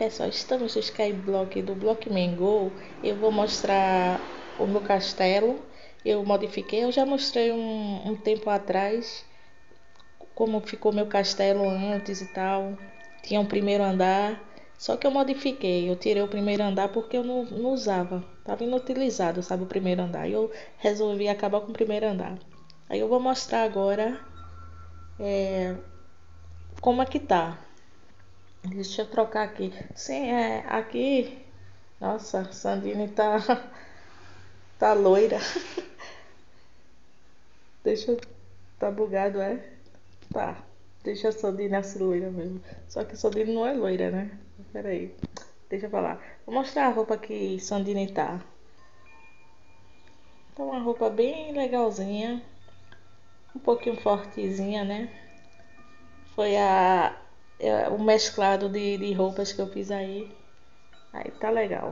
Pessoal, estamos no Skyblock do Block Mango. Eu vou mostrar o meu castelo. Eu modifiquei, eu já mostrei um tempo atrás como ficou meu castelo antes e tal. Tinha um primeiro andar, só que eu modifiquei. Eu tirei o primeiro andar porque eu não usava, estava inutilizado, sabe, o primeiro andar. E eu resolvi acabar com o primeiro andar. Aí eu vou mostrar agora como é que tá. Deixa eu trocar aqui. Sim, aqui. Nossa, Sandine tá loira. Deixa eu. Tá bugado, é? Tá. Deixa a Sandine assim loira mesmo. Só que a Sandine não é loira, né? Pera aí. Deixa eu falar. Vou mostrar a roupa que Sandine tá. Tá uma roupa bem legalzinha. Um pouquinho fortezinha, né? Foi o mesclado de roupas que eu fiz aí. Aí tá legal.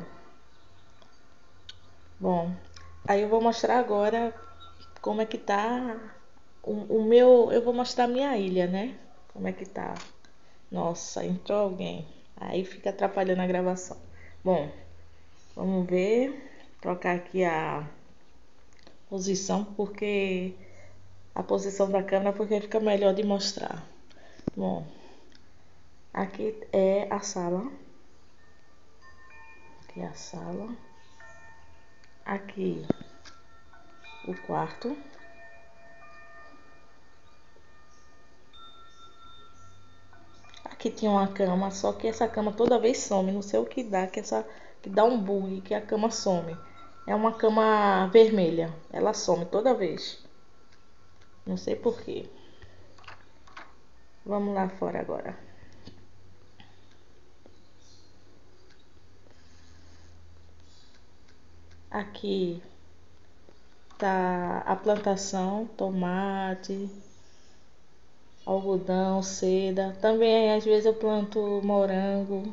Bom, aí eu vou mostrar agora como é que tá o meu. Eu vou mostrar a minha ilha, né? Como é que tá. Nossa, entrou alguém. Aí fica atrapalhando a gravação. Bom, vamos ver. Trocar aqui a posição, porque a posição da câmera, porque fica melhor de mostrar. Bom, aqui é a sala. Aqui é a sala. Aqui o quarto. Aqui tinha uma cama, só que essa cama toda vez some. Não sei o que dá, que dá um bug, que a cama some. É uma cama vermelha. Ela some toda vez. Não sei por quê. Vamos lá fora agora. Aqui tá a plantação, tomate, algodão, seda. Também às vezes eu planto morango.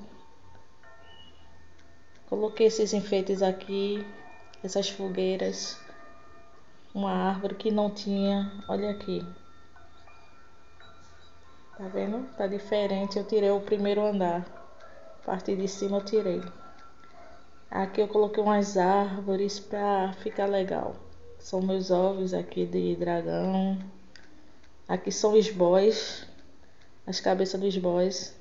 Coloquei esses enfeites aqui, essas fogueiras. Uma árvore que não tinha. Olha aqui. Tá vendo? Tá diferente. Eu tirei o primeiro andar. A parte de cima eu tirei. Aqui eu coloquei umas árvores pra ficar legal. São meus ovos aqui de dragão. Aqui são os boys. As cabeças dos boys.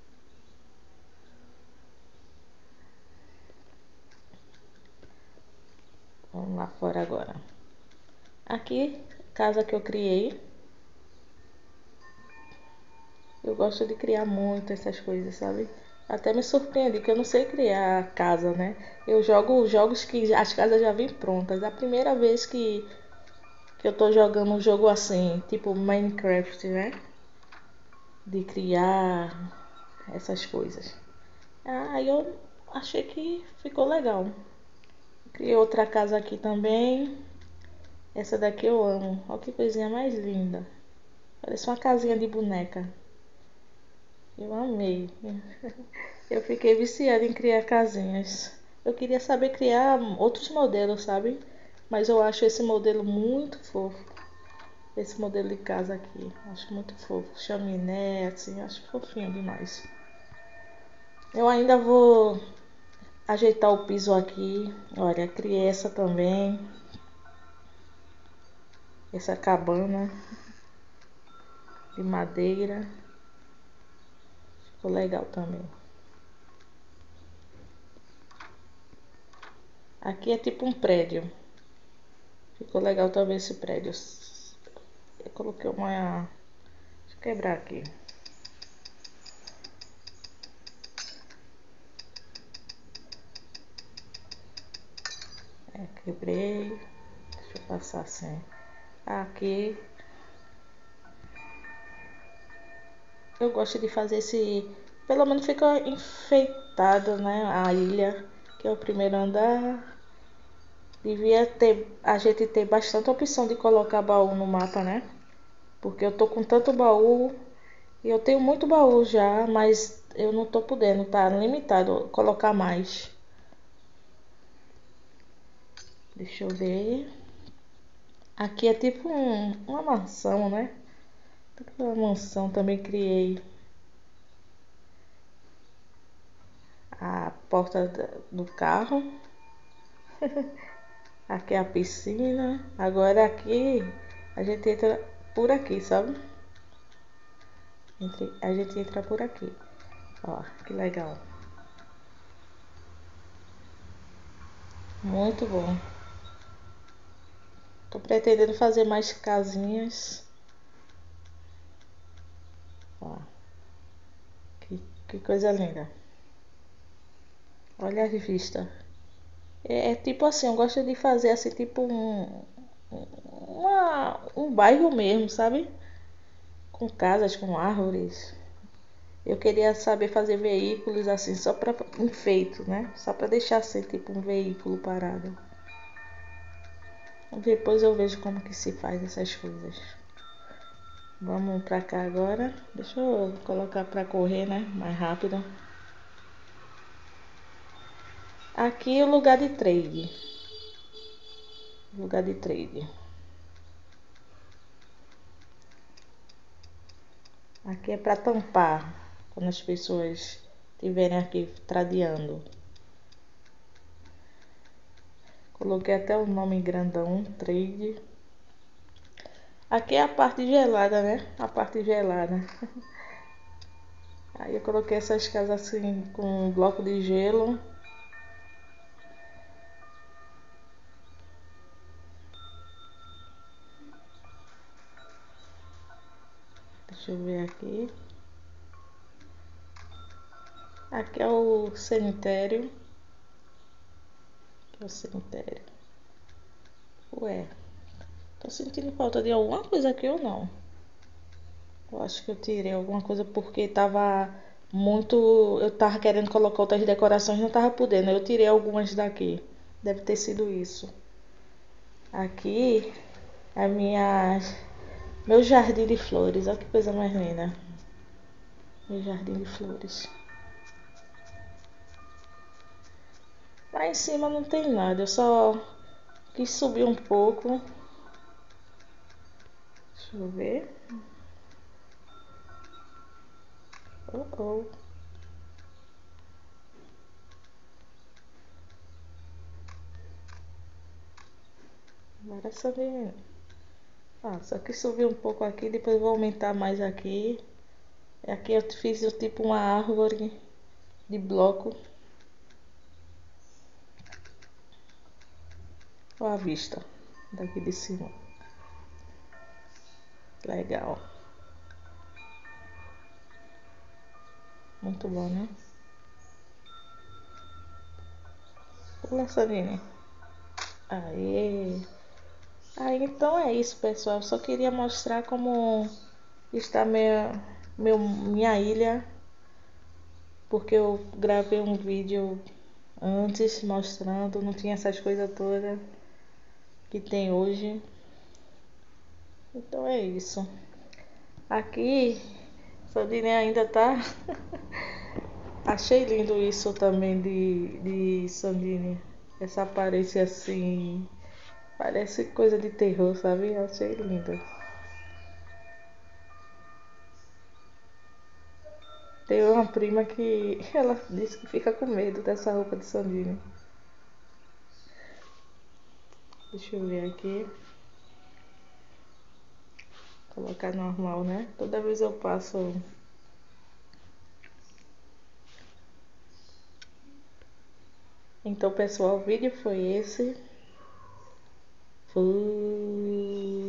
Vamos lá fora agora. Aqui, casa que eu criei. Eu gosto de criar muito essas coisas, sabe? Até me surpreende que eu não sei criar casa, né? Eu jogo jogos que as casas já vêm prontas. É a primeira vez que eu tô jogando um jogo assim, tipo Minecraft, né? De criar essas coisas. Aí eu achei que ficou legal. Criei outra casa aqui também. Essa daqui eu amo. Olha que coisinha mais linda. Parece uma casinha de boneca. Eu amei. Eu fiquei viciada em criar casinhas. Eu queria saber criar outros modelos, sabe? Mas eu acho esse modelo muito fofo. Esse modelo de casa aqui. Acho muito fofo. Chaminé, assim, acho fofinho demais. Eu ainda vou ajeitar o piso aqui. Olha, criei essa também. Essa cabana de madeira. Ficou legal também. Aqui é tipo um prédio. Ficou legal também esse prédio. Eu coloquei uma. Deixa eu quebrar aqui. Quebrei. Deixa eu passar assim. Aqui. Eu gosto de fazer esse. Pelo menos fica enfeitado, né? A ilha, que é o primeiro andar. Devia ter. A gente ter bastante opção de colocar baú no mapa, né? Porque eu tô com tanto baú. E eu tenho muito baú já, mas eu não tô podendo, tá limitado colocar mais. Deixa eu ver. Aqui é tipo uma mansão, né? Uma mansão também criei. a porta do carro. Aqui é a piscina. Agora aqui a gente entra por aqui, sabe? A gente entra por aqui. Ó, que legal. Muito bom. Tô pretendendo fazer mais casinhas. Ó, que coisa linda. Olha a vista. É tipo assim, eu gosto de fazer assim, tipo um bairro mesmo, sabe? Com casas, com árvores. Eu queria saber fazer veículos assim, só para enfeito, né? Só para deixar assim, tipo um veículo parado. Depois eu vejo como que se faz essas coisas. Vamos pra cá agora. Deixa eu colocar pra correr, né? Mais rápido. Aqui é o lugar de trade. Lugar de trade. Aqui é pra tampar quando as pessoas estiverem aqui tradeando. Coloquei até o nome grandão, trade. Aqui é a parte gelada, né? A parte gelada. Aí eu coloquei essas casas assim com um bloco de gelo. Deixa eu ver aqui. Aqui é o cemitério. Aqui é o cemitério. Ué, tô sentindo falta de alguma coisa aqui ou não? Eu acho que eu tirei alguma coisa porque tava muito. Eu tava querendo colocar outras decorações, não tava podendo. Eu tirei algumas daqui. Deve ter sido isso. Aqui é meu jardim de flores. Olha que coisa mais linda. Meu jardim de flores. Lá em cima não tem nada. Eu só quis subir um pouco. Deixa eu ver. Oh, oh. Agora só ver. Ah, só que subir um pouco aqui, depois vou aumentar mais aqui. Aqui eu fiz tipo uma árvore de bloco. Olha a vista daqui de cima. Legal. Muito bom, né? Pula, Sanine. Aê. Aí então é isso, pessoal. Eu só queria mostrar como está minha ilha. Porque eu gravei um vídeo antes mostrando, não tinha essas coisas todas que tem hoje. Então é isso. Aqui, Sandine ainda tá. Achei lindo isso também de Sandine. Essa aparência assim. Parece coisa de terror, sabe? Achei lindo. Tem uma prima que ela disse que fica com medo dessa roupa de Sandine. Deixa eu ver aqui. Colocar normal, né? Toda vez eu passo. Então, pessoal, o vídeo foi esse. Fui.